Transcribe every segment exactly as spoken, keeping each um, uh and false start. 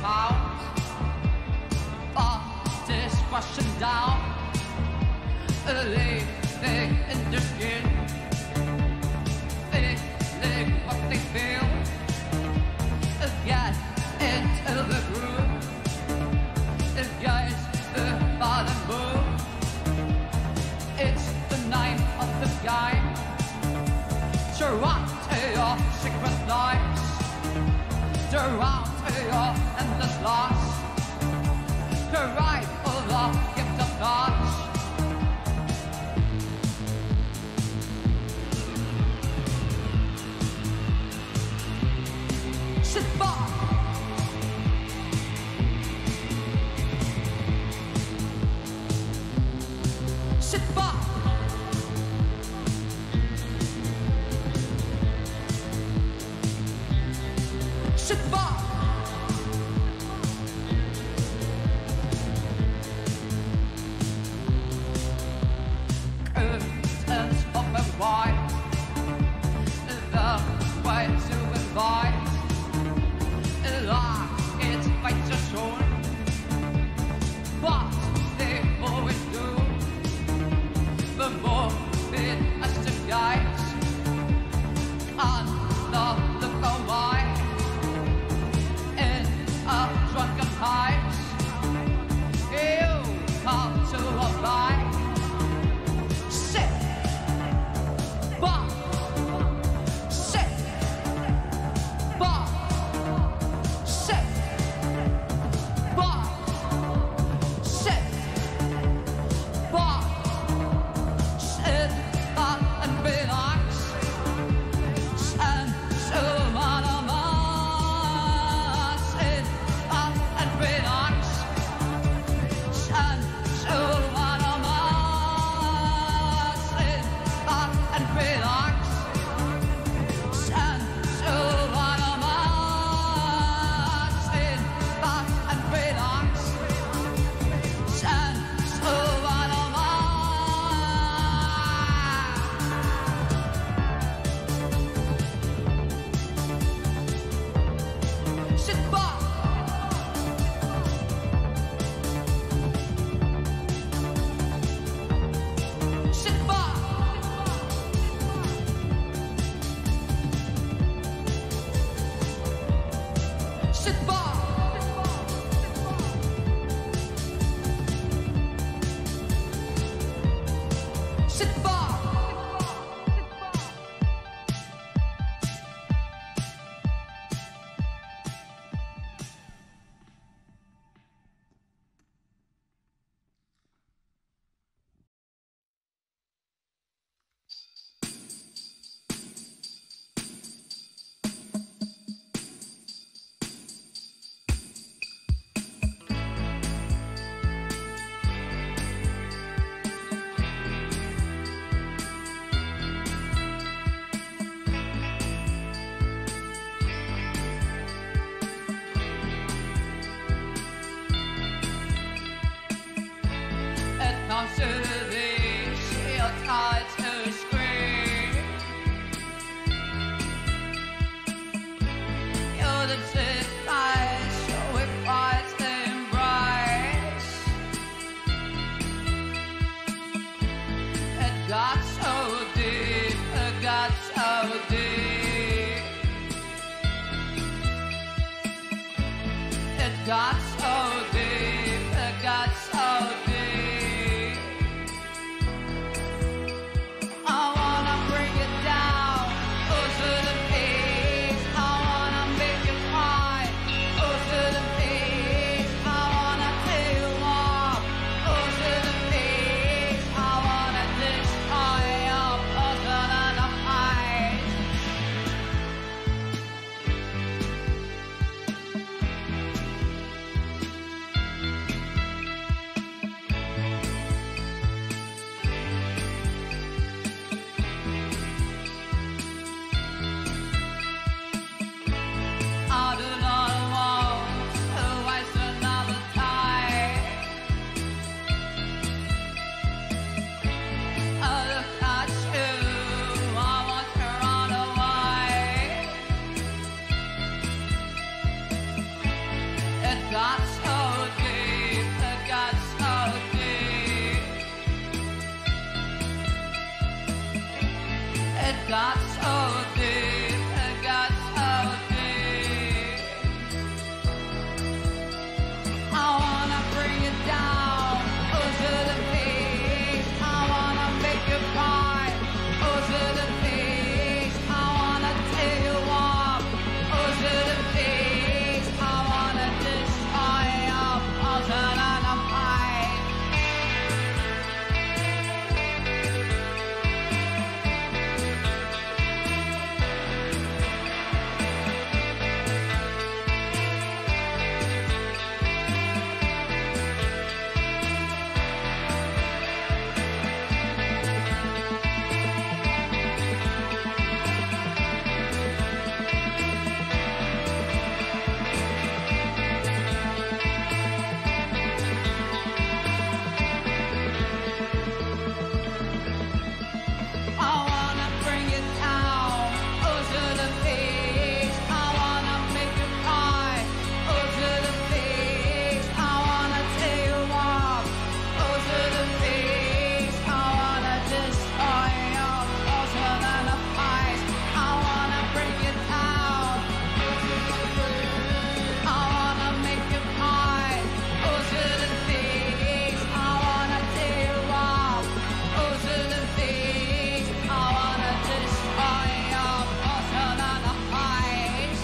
found. But this question down, living in the skin, feeling what they feel. Get into the groove, engage the bottom move. It's the name of the game. Surround to your secret lives, surround to your endless loss. Correct for the gift of God. Sit back. Sit back. Sit back. Curtains open wide, the way to invite. Like it's quite so short, but they always do. The more it has to guide, and the look away in a drunken height. You come to obey. Sit back, sit back. Sit back, sit back, sit back and relax, and so on and on. Sit back and relax, and so on and on. Sit back and relax, and so on and on. Sit back and relax, and so on and on. Sit back. Sit back. Sit back. Sit back. It comes to this, you're tied to scream. You're the surprise, so we fight the embrace. It got so deep, it got so deep. It got so deep, it got so deep. I wanna bring it down, go to the peak. I wanna make you cry, go to the peak. I wanna tear you up, go to the peak. I wanna destroy your person of height. got so deep, it got so deep. It got so deep, it got so deep. I wanna bring you down, oh to the peak. I wanna make you cry, oh to the peak. I wanna tear you up, oh to the peak. I wanna destroy your puzzle and a pie. I wanna bring you down, oh to the peaks. I wanna make you cry, oh to the peaks. I wanna tear you up, oh to the peaks. I wanna destroy your puzzle and a pies. I wanna bring you down, oh to the peaks. I wanna make you cry, oh to the peaks. I wanna tear you up, oh to the peaks. I wanna destroy your puzzle and a pies.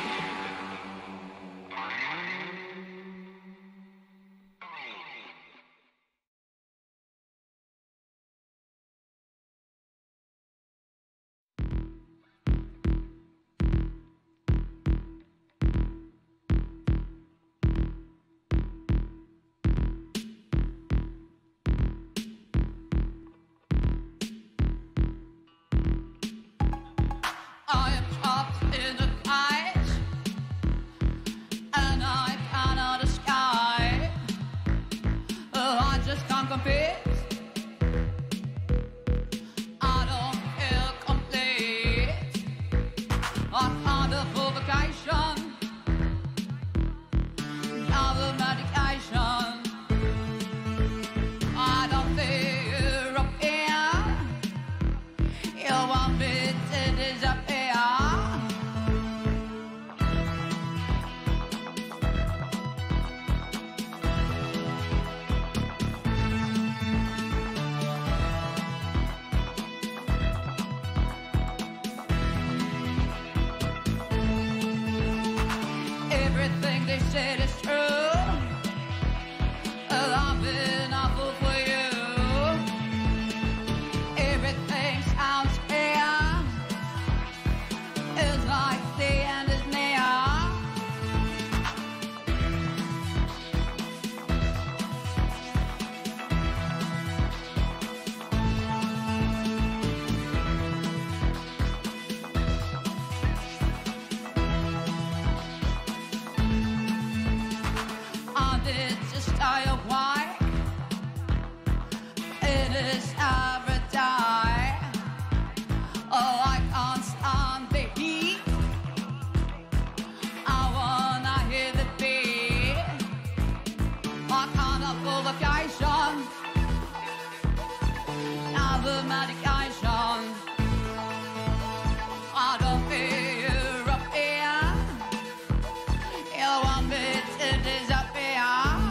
I am trapped in a night, and I cannot escape. Oh, I just can't compete. I don't feel complete. I can't afford vacation. Another medication. I don't feel up here. You want me to disappear. Everything they said is true. Well, I've been awful for you. Everything sounds clear. It's like the end is near. And it's just die of why it is every day. Oh, I can't stand the heat. I wanna hear the beat. I can't afford vacation. Another medication. I don't feel up here. You want me to disappear.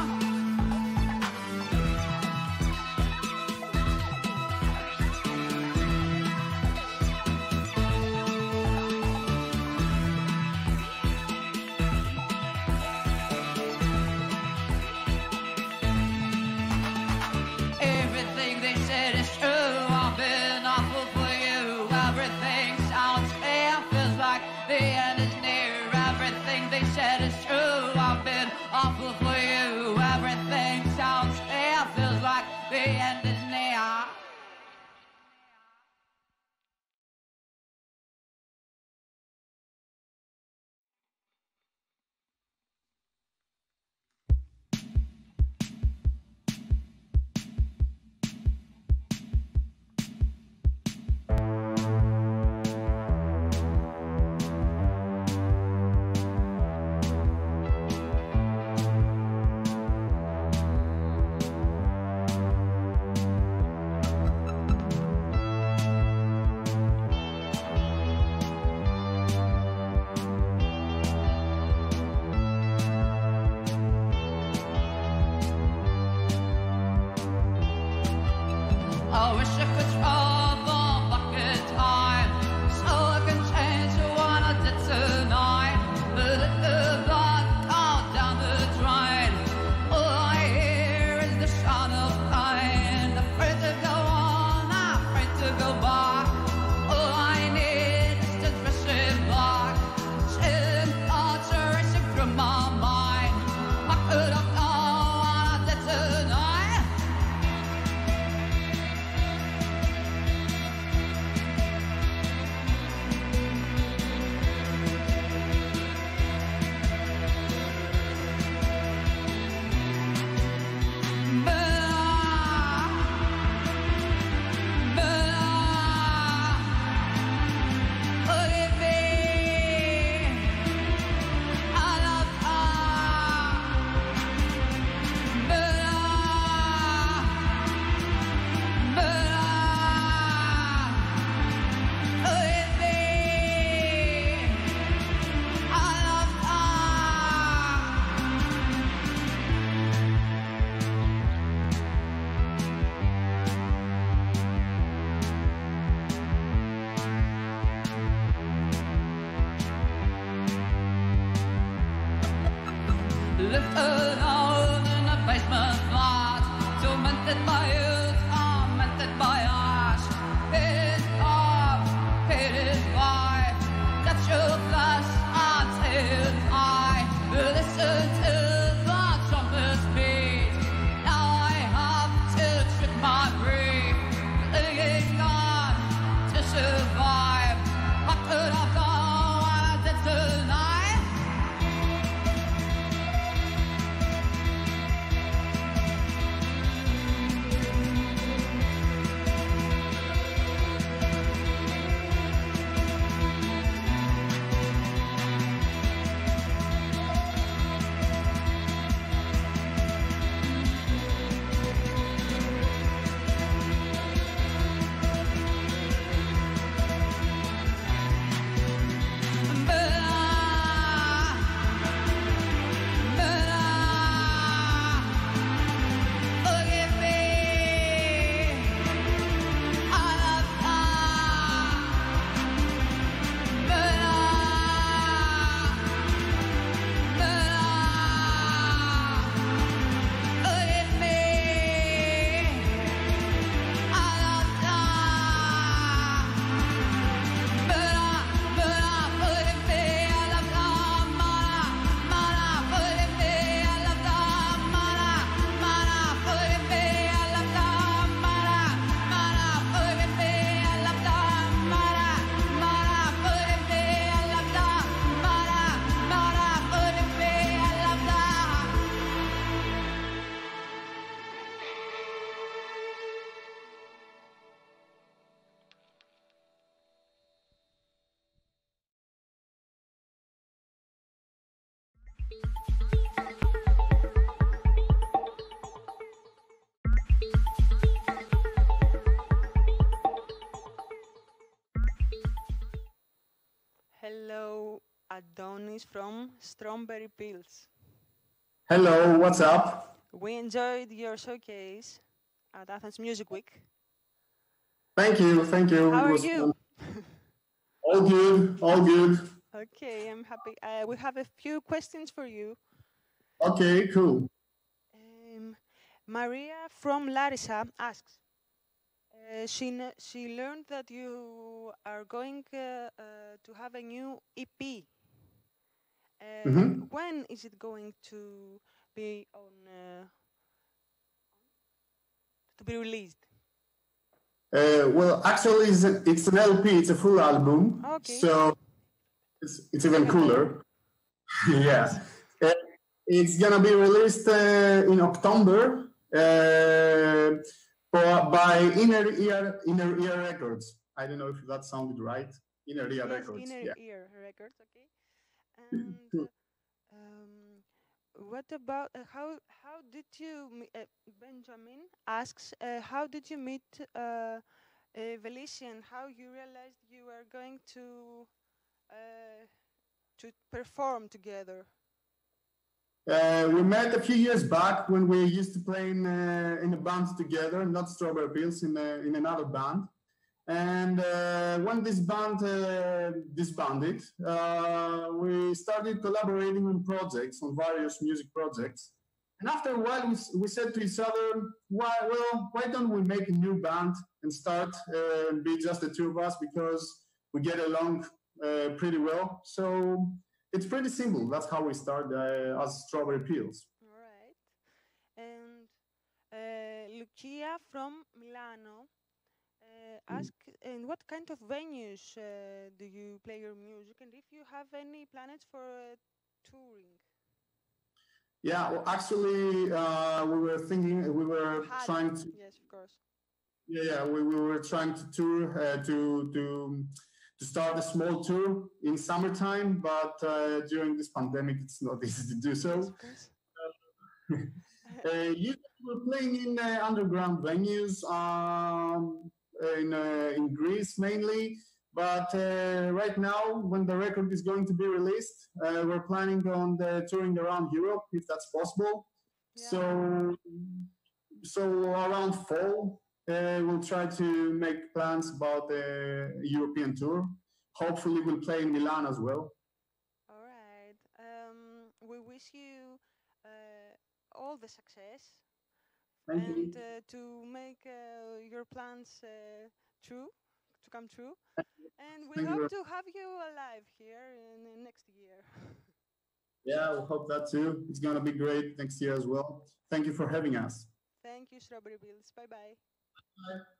Everything they said is true. I've been awful for you. Everything sounds fair. Feels like the end is near. Everything they said is true. I've been awful for you. Everything sounds fair. Feels like the end is near. from Strawberry Pills. Hello, what's up? We enjoyed your showcase at Athens Music Week. Thank you, thank you. How It are was you? fun. All good, all good. Okay, I'm happy. Uh, we have a few questions for you. Okay, cool. Um, Maria from Larissa asks, uh, she, kn- she learned that you are going uh, uh, to have a new E P. Uh, Mm-hmm. When is it going to be on uh, to be released? Uh, well, actually, it's, a, it's an L P, it's a full album, Okay. so it's, it's even cooler. Yeah. Uh, it's gonna be released uh, in October uh, for, by Inner Ear, Inner Ear Records. I don't know if that sounded right. Inner Ear Yes, Records. Inner Yeah. Ear Records. Okay. And uh, um, what about uh, how how did you me- uh, Benjamin asks uh, how did you meet uh, uh, Velician? How you realized you were going to uh, to perform together? Uh, we met a few years back when we used to play in, uh, in a band together, not Strawberry Pills, in, a, in another band. And uh, when this band uh, disbanded, uh, we started collaborating on projects, on various music projects. And after a while, we, we said to each other, why, well, why don't we make a new band and start uh, and be just the two of us, because we get along uh, pretty well. So it's pretty simple. That's how we start uh, as Strawberry Pills. All right. And uh, Lucia from Milano uh, ask, and what kind of venues uh, do you play your music, and if you have any plans for uh, touring? Yeah, well, actually, uh, we were thinking, we were Had- trying to, Yes, of course. yeah, yeah, we, we were trying to tour, uh, to, to, to start a small tour in summertime, but uh, during this pandemic, it's not easy to do Yes, so. of course. Uh, usually we're playing in uh, underground venues, um, in, uh, in Greece mainly. But uh, right now, when the record is going to be released, uh, we're planning on the touring around Europe, if that's possible. Yeah. So, so around fall, uh, we'll try to make plans about the European tour. Hopefully, we'll play in Milan as well. All right. Um, we wish you uh, all the success Thank and you. uh, to make uh, your plans uh, true, to come true. And we Thank you hope very- to have you alive here in, in next year. Yeah, we hope that too. It's going to be great next year as well. Thank you for having us. Thank you, Strawberry Bills. Bye bye. Bye.